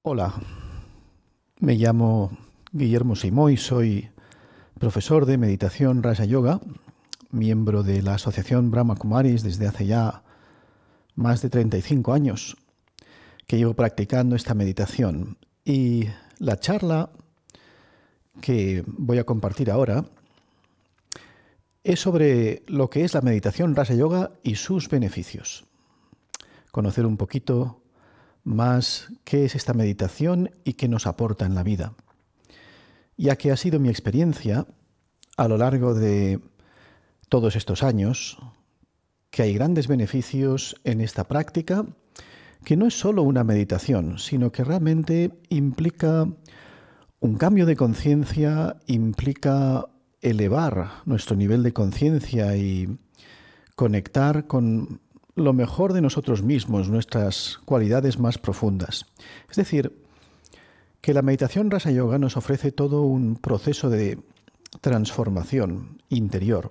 Hola, me llamo Guillermo Simoy, soy profesor de meditación Raja Yoga, miembro de la Asociación Brahma Kumaris desde hace ya más de 35 años que llevo practicando esta meditación. Y la charla que voy a compartir ahora es sobre lo que es la meditación Raja Yoga y sus beneficios. Conocer un poquito más qué es esta meditación y qué nos aporta en la vida, ya que ha sido mi experiencia a lo largo de todos estos años que hay grandes beneficios en esta práctica, que no es solo una meditación, sino que realmente implica un cambio de conciencia, implica elevar nuestro nivel de conciencia y conectar con lo mejor de nosotros mismos, nuestras cualidades más profundas. Es decir, que la meditación Raja Yoga nos ofrece todo un proceso de transformación interior.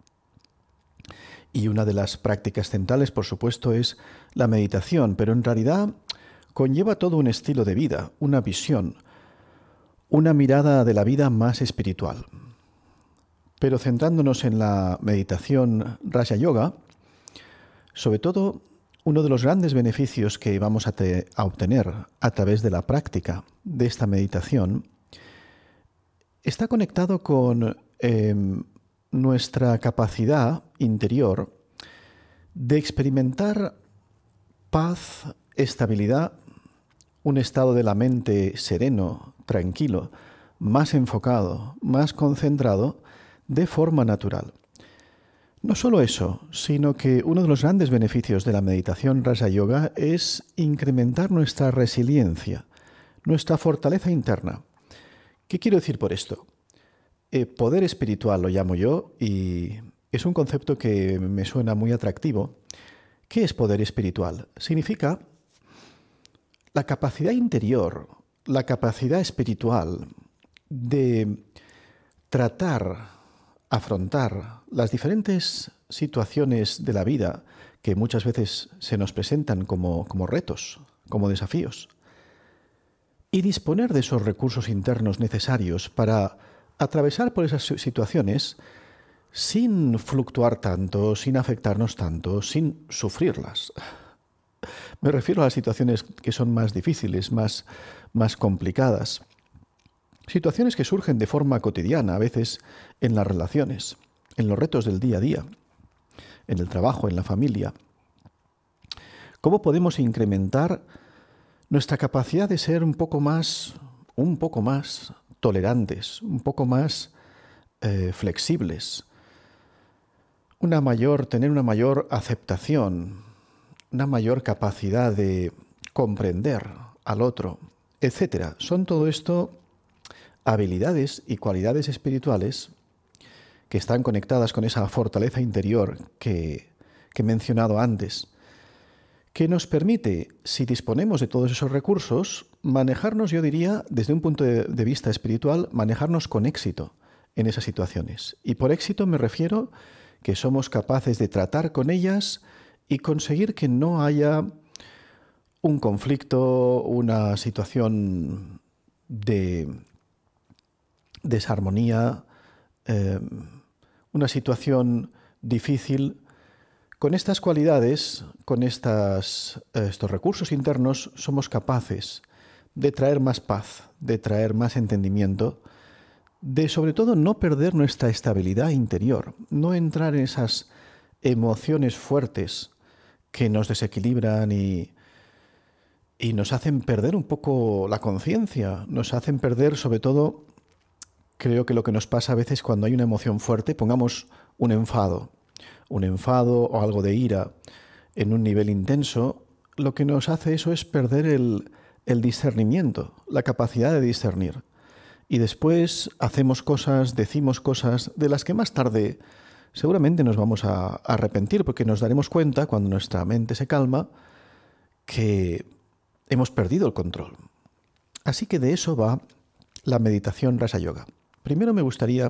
Y una de las prácticas centrales, por supuesto, es la meditación, pero en realidad conlleva todo un estilo de vida, una visión, una mirada de la vida más espiritual. Pero centrándonos en la meditación Raja Yoga, sobre todo, uno de los grandes beneficios que vamos a obtener a través de la práctica de esta meditación está conectado con nuestra capacidad interior de experimentar paz, estabilidad, un estado de la mente sereno, tranquilo, más enfocado, más concentrado, de forma natural. No solo eso, sino que uno de los grandes beneficios de la meditación Raja Yoga es incrementar nuestra resiliencia, nuestra fortaleza interna. ¿Qué quiero decir por esto? Poder espiritual lo llamo yo y es un concepto que me suena muy atractivo. ¿Qué es poder espiritual? Significa la capacidad interior, la capacidad espiritual de tratar, afrontar las diferentes situaciones de la vida que muchas veces se nos presentan como retos, como desafíos, y disponer de esos recursos internos necesarios para atravesar por esas situaciones sin fluctuar tanto, sin afectarnos tanto, sin sufrirlas. Me refiero a las situaciones que son más difíciles, más complicadas. Situaciones que surgen de forma cotidiana, a veces en las relaciones, en los retos del día a día, en el trabajo, en la familia. ¿Cómo podemos incrementar nuestra capacidad de ser un poco más tolerantes, un poco más flexibles, tener una mayor aceptación, una mayor capacidad de comprender al otro, etcétera? Son todo esto habilidades y cualidades espirituales que están conectadas con esa fortaleza interior que he mencionado antes, que nos permite, si disponemos de todos esos recursos, manejarnos, yo diría, desde un punto de vista espiritual, manejarnos con éxito en esas situaciones. Y por éxito me refiero que somos capaces de tratar con ellas y conseguir que no haya un conflicto, una situación de desarmonía, una situación difícil. Con estas cualidades, con estos recursos internos, somos capaces de traer más paz, de traer más entendimiento, de sobre todo no perder nuestra estabilidad interior, no entrar en esas emociones fuertes que nos desequilibran y nos hacen perder un poco la conciencia, nos hacen perder sobre todo. Creo que lo que nos pasa a veces cuando hay una emoción fuerte, pongamos un enfado o algo de ira en un nivel intenso, lo que nos hace eso es perder el discernimiento, la capacidad de discernir. Y después hacemos cosas, decimos cosas de las que más tarde seguramente nos vamos a arrepentir, porque nos daremos cuenta, cuando nuestra mente se calma, que hemos perdido el control. Así que de eso va la meditación Raja Yoga. Primero me gustaría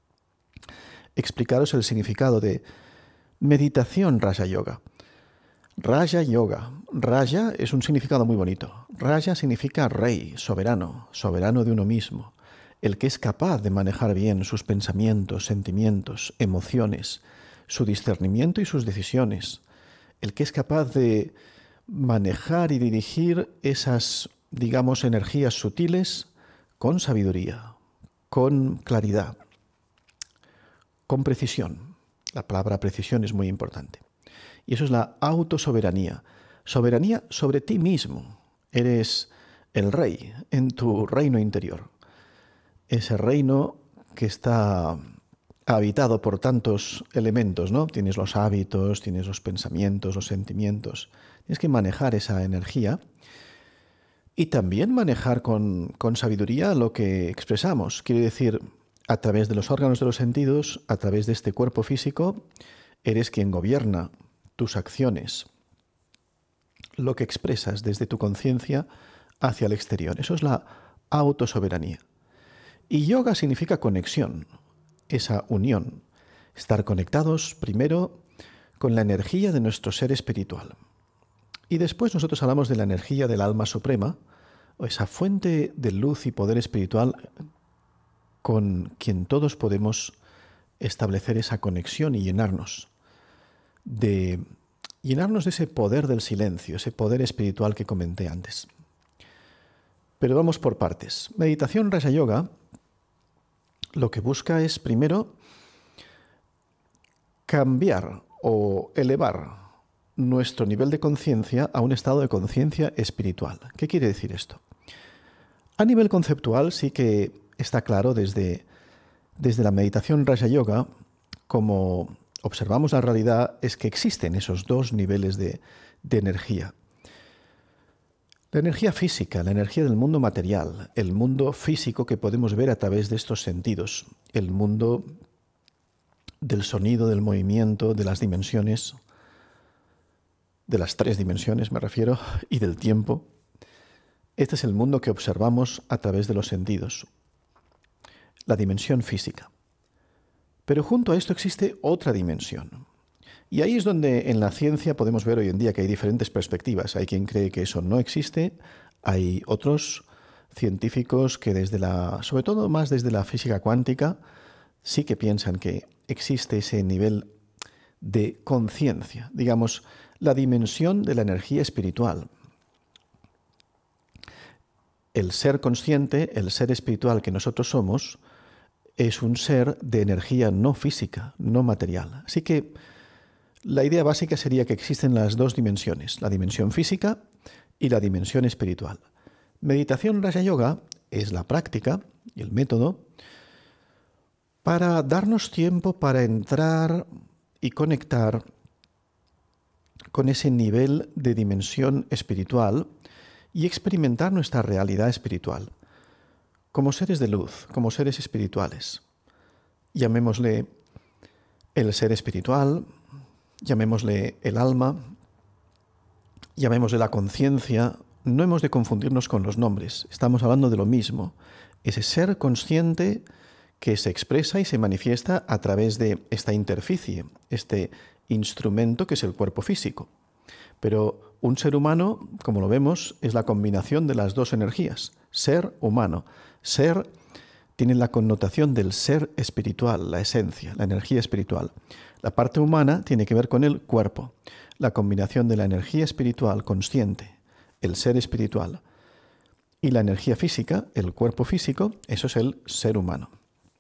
explicaros el significado de meditación Raja Yoga. Raja Yoga. Raja es un significado muy bonito. Raja significa rey, soberano, soberano de uno mismo, el que es capaz de manejar bien sus pensamientos, sentimientos, emociones, su discernimiento y sus decisiones, el que es capaz de manejar y dirigir esas, digamos, energías sutiles con sabiduría, con claridad, con precisión. La palabra precisión es muy importante. Y eso es la autosoberanía. Soberanía sobre ti mismo. Eres el rey en tu reino interior. Ese reino que está habitado por tantos elementos, ¿no? Tienes los hábitos, tienes los pensamientos, los sentimientos. Tienes que manejar esa energía y también manejar con sabiduría lo que expresamos. Quiere decir, a través de los órganos de los sentidos, a través de este cuerpo físico, eres quien gobierna tus acciones, lo que expresas desde tu conciencia hacia el exterior. Eso es la autosoberanía. Y yoga significa conexión, esa unión, estar conectados primero con la energía de nuestro ser espiritual. Y después nosotros hablamos de la energía del alma suprema, o esa fuente de luz y poder espiritual con quien todos podemos establecer esa conexión y llenarnos de ese poder del silencio, ese poder espiritual que comenté antes. Pero vamos por partes. Meditación Raja Yoga lo que busca es primero cambiar o elevar nuestro nivel de conciencia a un estado de conciencia espiritual. ¿Qué quiere decir esto? A nivel conceptual sí que está claro desde la meditación Raja Yoga, como observamos la realidad, es que existen esos dos niveles de energía. La energía física, la energía del mundo material, el mundo físico que podemos ver a través de estos sentidos, el mundo del sonido, del movimiento, de las dimensiones, de las tres dimensiones me refiero, y del tiempo. Este es el mundo que observamos a través de los sentidos, la dimensión física. Pero junto a esto existe otra dimensión. Y ahí es donde en la ciencia podemos ver hoy en día que hay diferentes perspectivas. Hay quien cree que eso no existe, hay otros científicos que sobre todo más desde la física cuántica, sí que piensan que existe ese nivel de conciencia, digamos, la dimensión de la energía espiritual. El ser consciente, el ser espiritual que nosotros somos, es un ser de energía no física, no material. Así que la idea básica sería que existen las dos dimensiones, la dimensión física y la dimensión espiritual. Meditación Raja Yoga es la práctica y el método para darnos tiempo para entrar y conectar con ese nivel de dimensión espiritual y experimentar nuestra realidad espiritual como seres de luz, como seres espirituales. Llamémosle el ser espiritual, llamémosle el alma, llamémosle la conciencia. No hemos de confundirnos con los nombres, estamos hablando de lo mismo. Ese ser consciente que se expresa y se manifiesta a través de esta interficie, este instrumento que es el cuerpo físico. Pero un ser humano, como lo vemos, es la combinación de las dos energías, ser humano. Ser tiene la connotación del ser espiritual, la esencia, la energía espiritual. La parte humana tiene que ver con el cuerpo, la combinación de la energía espiritual consciente, el ser espiritual, y la energía física, el cuerpo físico, eso es el ser humano.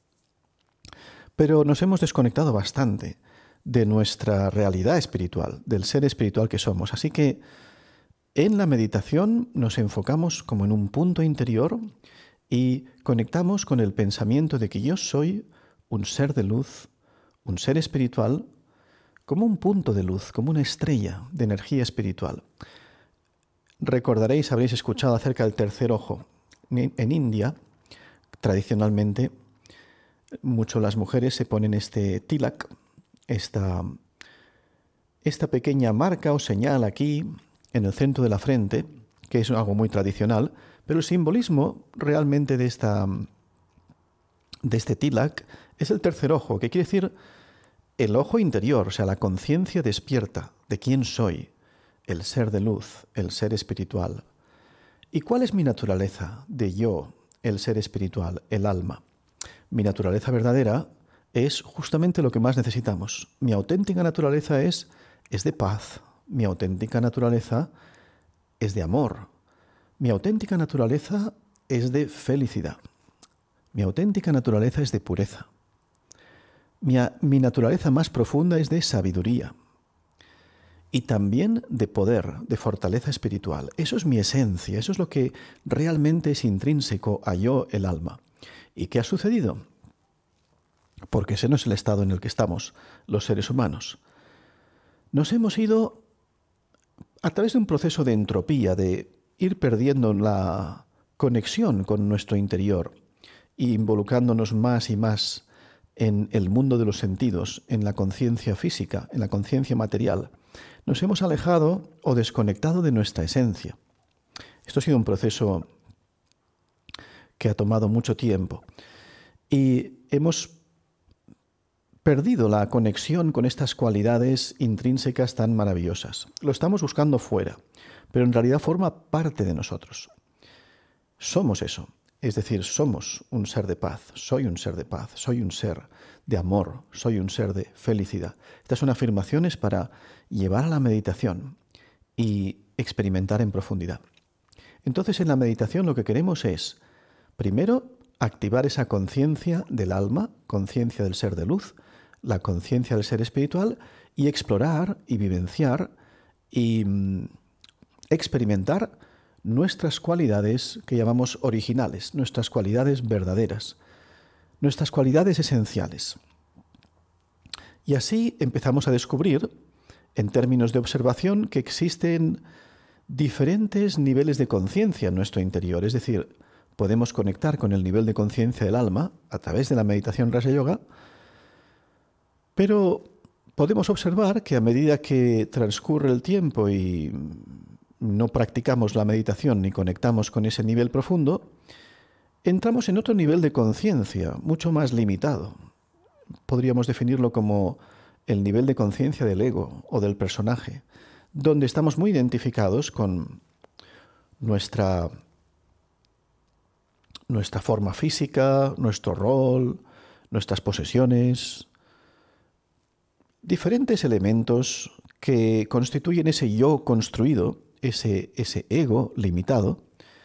Pero nos hemos desconectado bastante de nuestra realidad espiritual, del ser espiritual que somos. Así que en la meditación nos enfocamos como en un punto interior y conectamos con el pensamiento de que yo soy un ser de luz, un ser espiritual, como un punto de luz, como una estrella de energía espiritual. Recordaréis, habréis escuchado acerca del tercer ojo. En India, tradicionalmente, mucho las mujeres se ponen este tilak, esta pequeña marca o señal aquí en el centro de la frente, que es algo muy tradicional, pero el simbolismo realmente de este tilak es el tercer ojo, que quiere decir el ojo interior, o sea, la conciencia despierta de quién soy. el ser de luz, el ser espiritual. ¿Y cuál es mi naturaleza de yo, el ser espiritual, el alma? Mi naturaleza verdadera es justamente lo que más necesitamos. Mi auténtica naturaleza es de paz. Mi auténtica naturaleza es de amor. Mi auténtica naturaleza es de felicidad. Mi auténtica naturaleza es de pureza. Mi naturaleza más profunda es de sabiduría. Y también de poder, de fortaleza espiritual. Eso es mi esencia, eso es lo que realmente es intrínseco a yo, el alma. ¿Y qué ha sucedido? Porque ese no es el estado en el que estamos los seres humanos. Nos hemos ido a través de un proceso de entropía, de ir perdiendo la conexión con nuestro interior y involucrándonos más y más en el mundo de los sentidos, en la conciencia física, en la conciencia material. Nos hemos alejado o desconectado de nuestra esencia. Esto ha sido un proceso que ha tomado mucho tiempo y hemos perdido la conexión con estas cualidades intrínsecas tan maravillosas. Lo estamos buscando fuera, pero en realidad forma parte de nosotros. Somos eso, es decir, somos un ser de paz, soy un ser de paz, soy un ser de amor, soy un ser de felicidad. Estas son afirmaciones para llevar a la meditación y experimentar en profundidad. Entonces, en la meditación lo que queremos es, primero, activar esa conciencia del alma, conciencia del ser de luz, la conciencia del ser espiritual, y explorar y vivenciar y experimentar nuestras cualidades que llamamos originales, nuestras cualidades verdaderas, nuestras cualidades esenciales. Y así empezamos a descubrir, en términos de observación, que existen diferentes niveles de conciencia en nuestro interior. Es decir, podemos conectar con el nivel de conciencia del alma a través de la meditación Raja Yoga, pero podemos observar que a medida que transcurre el tiempo y no practicamos la meditación ni conectamos con ese nivel profundo, entramos en otro nivel de conciencia, mucho más limitado. Podríamos definirlo como el nivel de conciencia del ego o del personaje, donde estamos muy identificados con nuestra forma física, nuestro rol, nuestras posesiones, diferentes elementos que constituyen ese yo construido, ese ego limitado,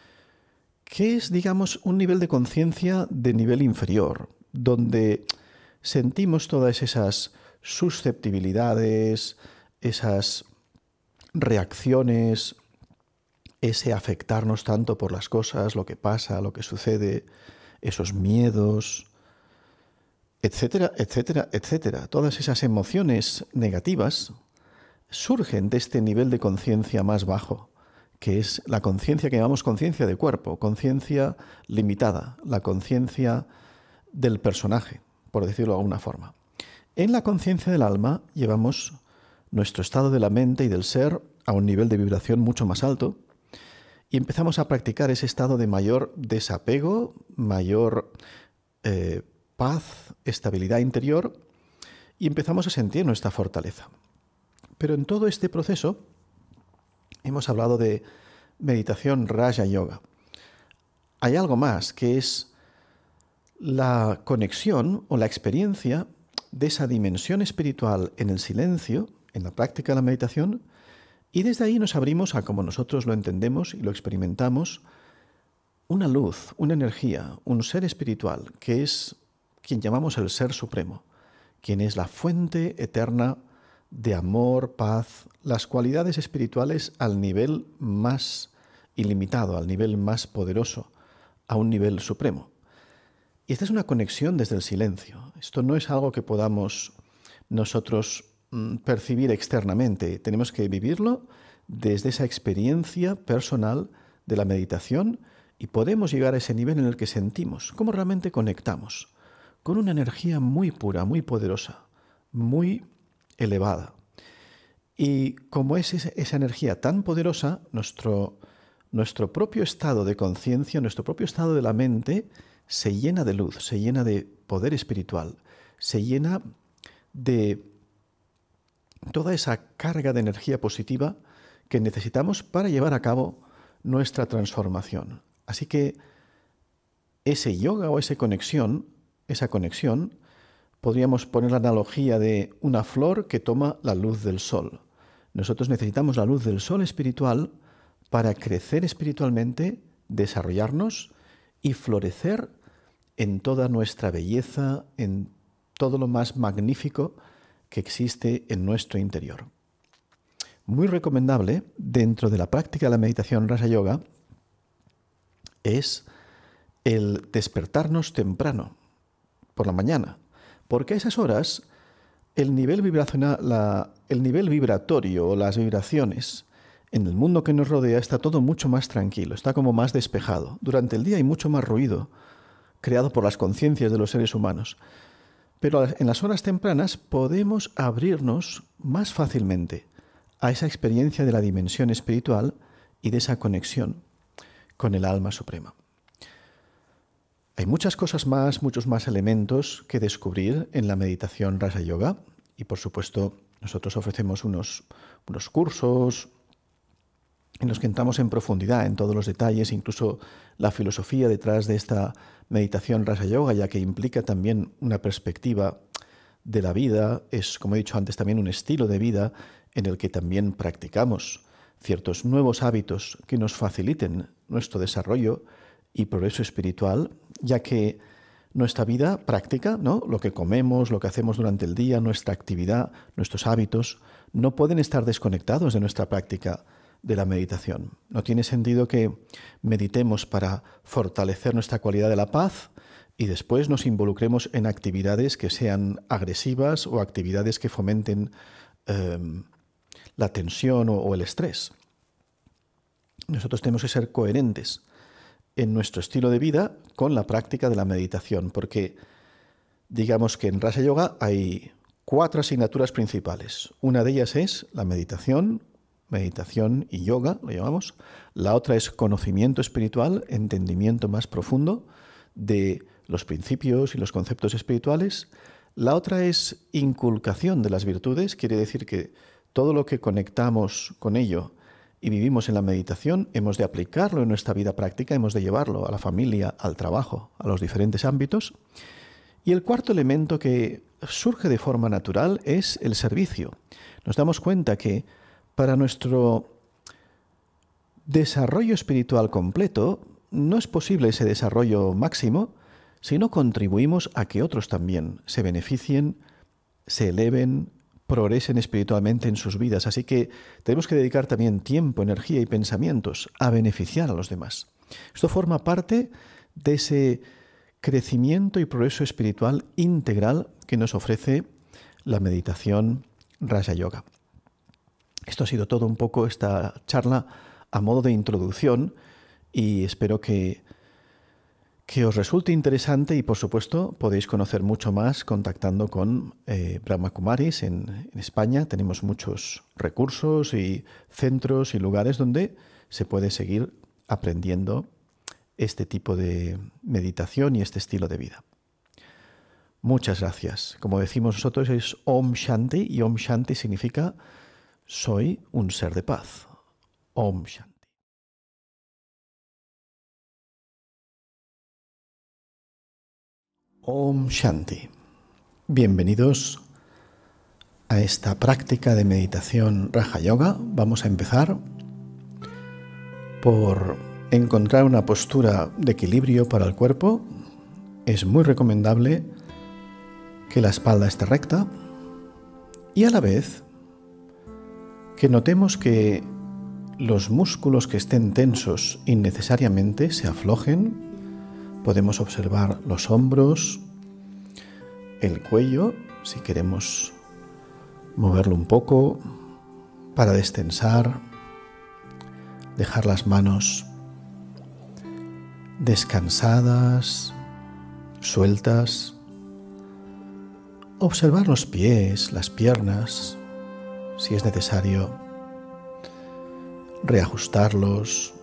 que es, digamos, un nivel de conciencia de nivel inferior, donde sentimos todas esas susceptibilidades, esas reacciones, ese afectarnos tanto por las cosas, lo que pasa, lo que sucede, esos miedos, etcétera, etcétera, etcétera. Todas esas emociones negativas surgen de este nivel de conciencia más bajo, que es la conciencia que llamamos conciencia de cuerpo, conciencia limitada, la conciencia del personaje, por decirlo de alguna forma. En la conciencia del alma llevamos nuestro estado de la mente y del ser a un nivel de vibración mucho más alto y empezamos a practicar ese estado de mayor desapego, mayor paz, estabilidad interior, y empezamos a sentir nuestra fortaleza. Pero en todo este proceso hemos hablado de meditación Raja Yoga. Hay algo más, que es la conexión o la experiencia de esa dimensión espiritual en el silencio, en la práctica de la meditación, y desde ahí nos abrimos a, como nosotros lo entendemos y lo experimentamos, una luz, una energía, un ser espiritual, que es quien llamamos el Ser Supremo, quien es la fuente eterna de amor, paz, las cualidades espirituales al nivel más ilimitado, al nivel más poderoso, a un nivel supremo. Y esta es una conexión desde el silencio. Esto no es algo que podamos nosotros percibir externamente. Tenemos que vivirlo desde esa experiencia personal de la meditación y podemos llegar a ese nivel en el que sentimos cómo realmente conectamos con una energía muy pura, muy poderosa, muy elevada. Y como es esa energía tan poderosa, nuestro propio estado de conciencia, nuestro propio estado de la mente se llena de luz, se llena de poder espiritual, se llena de toda esa carga de energía positiva que necesitamos para llevar a cabo nuestra transformación. Así que ese yoga o esa conexión, podríamos poner la analogía de una flor que toma la luz del sol. Nosotros necesitamos la luz del sol espiritual para crecer espiritualmente, desarrollarnos y florecer en toda nuestra belleza, en todo lo más magnífico que existe en nuestro interior. Muy recomendable dentro de la práctica de la meditación Raja Yoga es el despertarnos temprano, por la mañana, porque a esas horas el nivel vibratorio o las vibraciones en el mundo que nos rodea está todo mucho más tranquilo, está como más despejado. Durante el día hay mucho más ruido creado por las conciencias de los seres humanos. Pero en las horas tempranas podemos abrirnos más fácilmente a esa experiencia de la dimensión espiritual y de esa conexión con el alma suprema. Hay muchas cosas más, muchos más elementos que descubrir en la meditación Raja Yoga y, por supuesto, nosotros ofrecemos unos cursos en los que entramos en profundidad en todos los detalles, incluso la filosofía detrás de esta meditación Raja Yoga, ya que implica también una perspectiva de la vida, es, como he dicho antes, también un estilo de vida en el que también practicamos ciertos nuevos hábitos que nos faciliten nuestro desarrollo y progreso espiritual, ya que nuestra vida práctica, ¿no? Lo que comemos, lo que hacemos durante el día, nuestra actividad, nuestros hábitos, no pueden estar desconectados de nuestra práctica de la meditación. No tiene sentido que meditemos para fortalecer nuestra cualidad de la paz y después nos involucremos en actividades que sean agresivas o actividades que fomenten la tensión o el estrés. Nosotros tenemos que ser coherentes en nuestro estilo de vida con la práctica de la meditación, porque digamos que en Raja Yoga hay 4 asignaturas principales. Una de ellas es la meditación y yoga, lo llamamos. La otra es conocimiento espiritual, entendimiento más profundo de los principios y los conceptos espirituales. La otra es inculcación de las virtudes, quiere decir que todo lo que conectamos con ello y vivimos en la meditación, hemos de aplicarlo en nuestra vida práctica, hemos de llevarlo a la familia, al trabajo, a los diferentes ámbitos. Y el cuarto elemento que surge de forma natural es el servicio. Nos damos cuenta que para nuestro desarrollo espiritual completo no es posible ese desarrollo máximo si no contribuimos a que otros también se beneficien, se eleven, progresen espiritualmente en sus vidas. Así que tenemos que dedicar también tiempo, energía y pensamientos a beneficiar a los demás. Esto forma parte de ese crecimiento y progreso espiritual integral que nos ofrece la meditación Raja Yoga. Esto ha sido todo un poco esta charla a modo de introducción y espero que os resulte interesante y, por supuesto, podéis conocer mucho más contactando con Brahma Kumaris en España. Tenemos muchos recursos y centros y lugares donde se puede seguir aprendiendo este tipo de meditación y este estilo de vida. Muchas gracias. Como decimos nosotros, es Om Shanti y Om Shanti significa soy un ser de paz. Om Shanti. Om Shanti. Bienvenidos a esta práctica de meditación Raja Yoga. Vamos a empezar por encontrar una postura de equilibrio para el cuerpo. Es muy recomendable que la espalda esté recta y a la vez que notemos que los músculos que estén tensos innecesariamente se aflojen. Podemos observar los hombros, el cuello, si queremos moverlo un poco para destensar, dejar las manos descansadas, sueltas, observar los pies, las piernas, si es necesario, reajustarlos.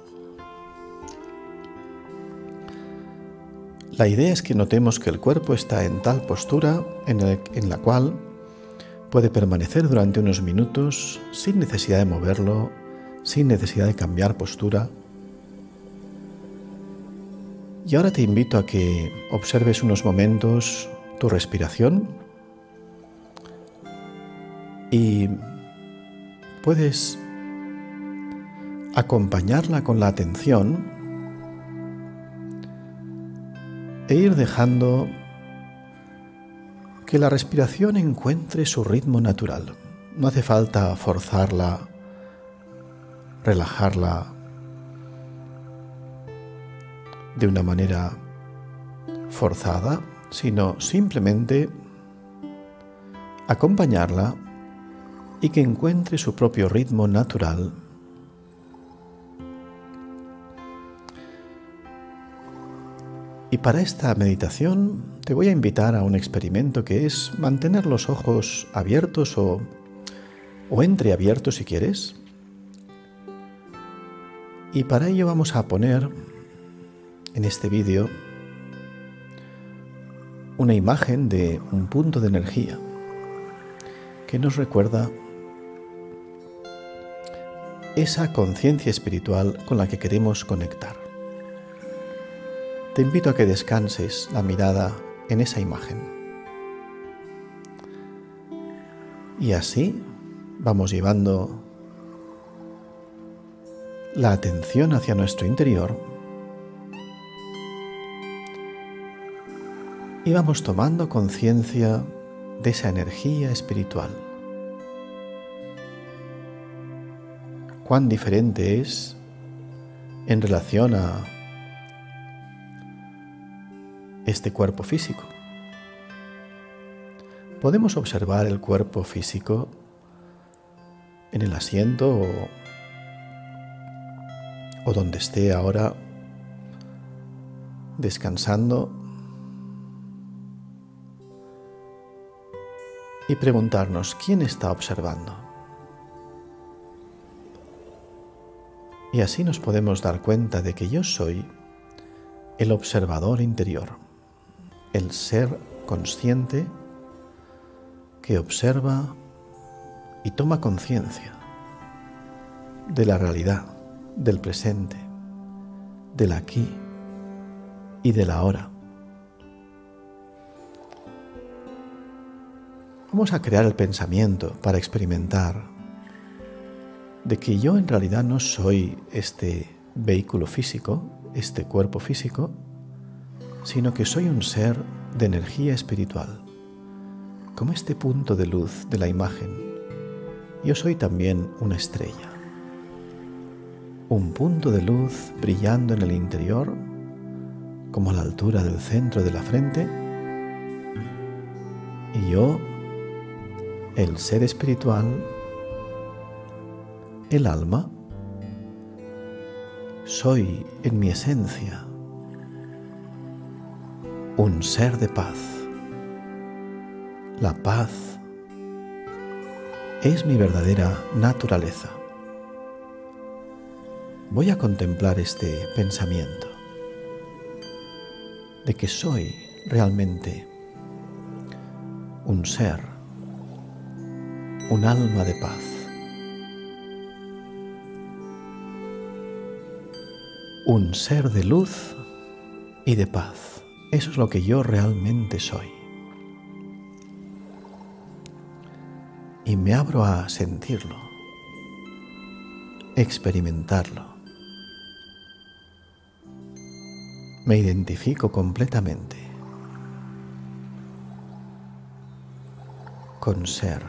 La idea es que notemos que el cuerpo está en tal postura en la cual puede permanecer durante unos minutos sin necesidad de moverlo sin necesidad de cambiar postura. Y ahora te invito a que observes unos momentos tu respiración y puedes acompañarla con la atención e ir dejando que la respiración encuentre su ritmo natural. No hace falta forzarla, relajarla de una manera forzada, sino simplemente acompañarla y que encuentre su propio ritmo natural. Y para esta meditación te voy a invitar a un experimento que es mantener los ojos abiertos o entreabiertos si quieres. Y para ello vamos a poner en este vídeo una imagen de un punto de energía que nos recuerda esa conciencia espiritual con la que queremos conectar. Te invito a que descanses la mirada en esa imagen. Y así vamos llevando la atención hacia nuestro interior y vamos tomando conciencia de esa energía espiritual. Cuán diferente es en relación a este cuerpo físico. Podemos observar el cuerpo físico en el asiento o donde esté ahora descansando y preguntarnos quién está observando. Y así nos podemos dar cuenta de que yo soy el observador interior, el ser consciente que observa y toma conciencia de la realidad, del presente, del aquí y del ahora. Vamos a crear el pensamiento para experimentar de que yo en realidad no soy este vehículo físico, este cuerpo físico, sino que soy un ser de energía espiritual, como este punto de luz de la imagen. Yo soy también una estrella, un punto de luz brillando en el interior, como a la altura del centro de la frente, y yo, el ser espiritual, el alma, soy en mi esencia un ser de paz. La paz es mi verdadera naturaleza. Voy a contemplar este pensamiento de que soy realmente un ser, un alma de paz. Un ser de luz y de paz. Eso es lo que yo realmente soy. Y me abro a sentirlo, experimentarlo. Me identifico completamente con ser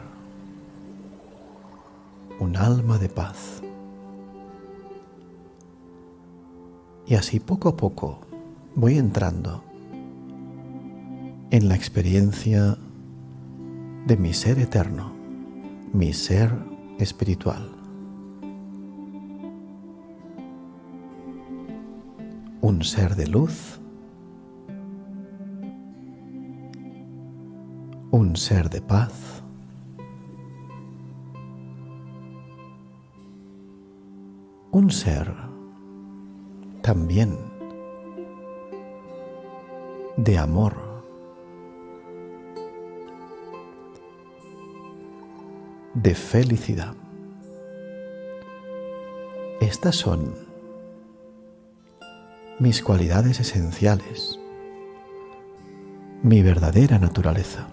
un alma de paz. Y así poco a poco voy entrando en la experiencia de mi ser eterno, mi ser espiritual. Un ser de luz, un ser de paz, un ser también de amor, de felicidad. Estas son mis cualidades esenciales, mi verdadera naturaleza.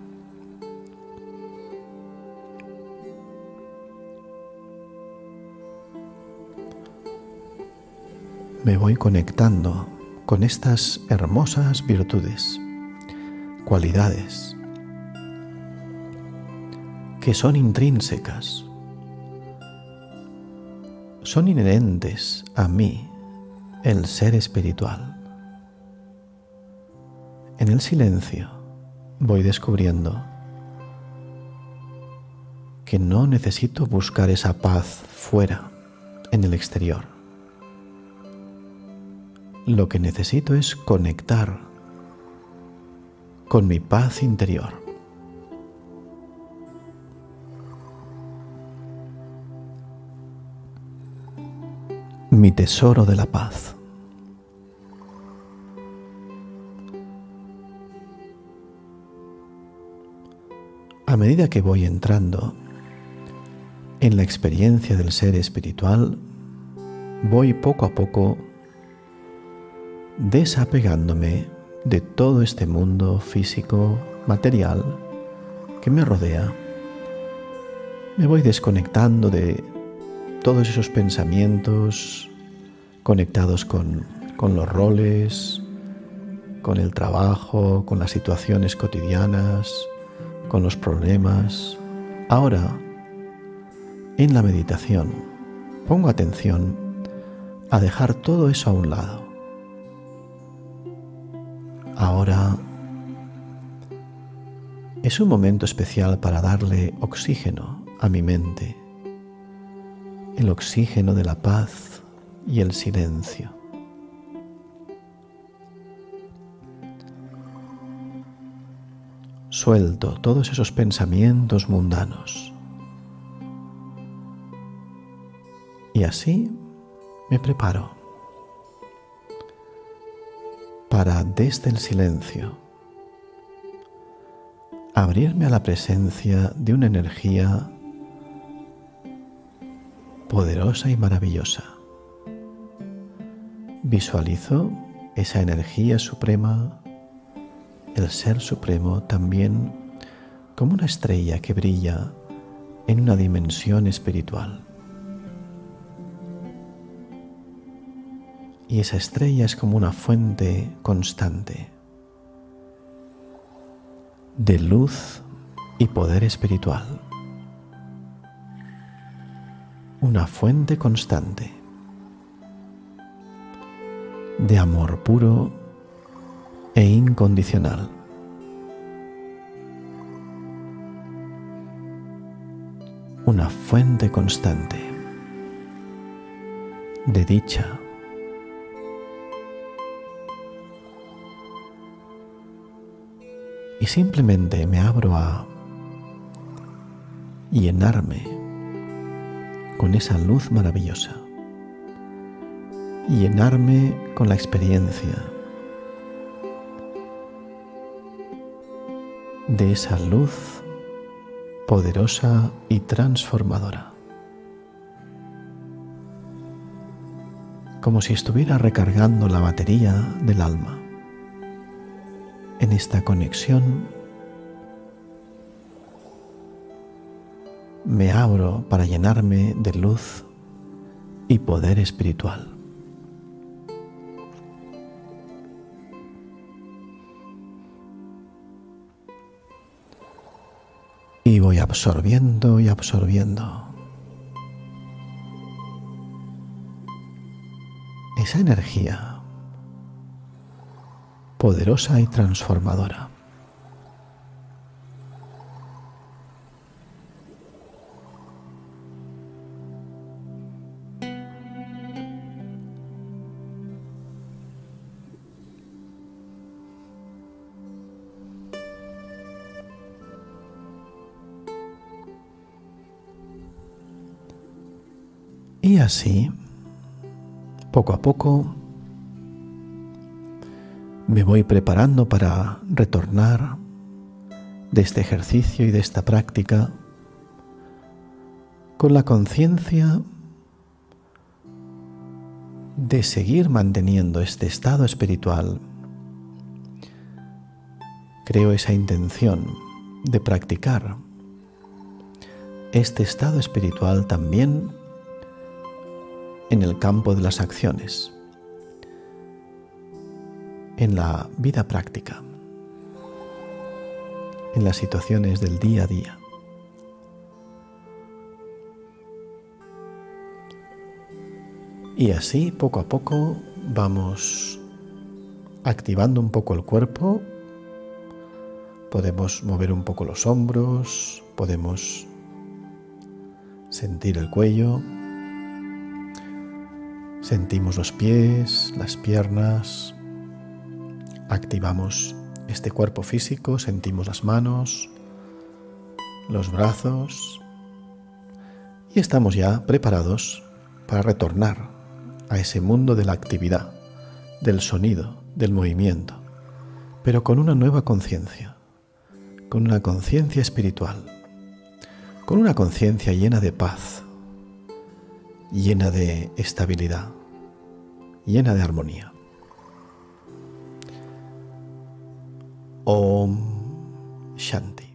Me voy conectando con estas hermosas virtudes, cualidades que son intrínsecas, son inherentes a mí, el ser espiritual. En el silencio voy descubriendo que no necesito buscar esa paz fuera, en el exterior. Lo que necesito es conectar con mi paz interior. Mi tesoro de la paz. A medida que voy entrando en la experiencia del ser espiritual, voy poco a poco desapegándome de todo este mundo físico, material que me rodea. Me voy desconectando de todos esos pensamientos conectados con los roles, con el trabajo, con las situaciones cotidianas, con los problemas. Ahora, en la meditación, pongo atención a dejar todo eso a un lado. Ahora es un momento especial para darle oxígeno a mi mente, el oxígeno de la paz y el silencio. Suelto todos esos pensamientos mundanos y así me preparo para, desde el silencio, abrirme a la presencia de una energía poderosa y maravillosa. Visualizo esa energía suprema, el Ser Supremo, también como una estrella que brilla en una dimensión espiritual. Y esa estrella es como una fuente constante de luz y poder espiritual. Una fuente constante de amor puro e incondicional. Una fuente constante de dicha. Y simplemente me abro a llenarme con esa luz maravillosa, llenarme con la experiencia de esa luz poderosa y transformadora, como si estuviera recargando la batería del alma. En esta conexión me abro para llenarme de luz y poder espiritual. Y voy absorbiendo y absorbiendo esa energía poderosa y transformadora. Y así, poco a poco, me voy preparando para retornar de este ejercicio y de esta práctica con la conciencia de seguir manteniendo este estado espiritual, creo esa intención de practicar este estado espiritual también en el campo de las acciones, en la vida práctica, en las situaciones del día a día. Y así, poco a poco, vamos activando un poco el cuerpo. Podemos mover un poco los hombros, podemos sentir el cuello, sentimos los pies, las piernas, activamos este cuerpo físico, sentimos las manos, los brazos y estamos ya preparados para retornar a ese mundo de la actividad, del sonido, del movimiento, pero con una nueva conciencia, con una conciencia espiritual, con una conciencia llena de paz, llena de estabilidad, llena de armonía. Om Shanti.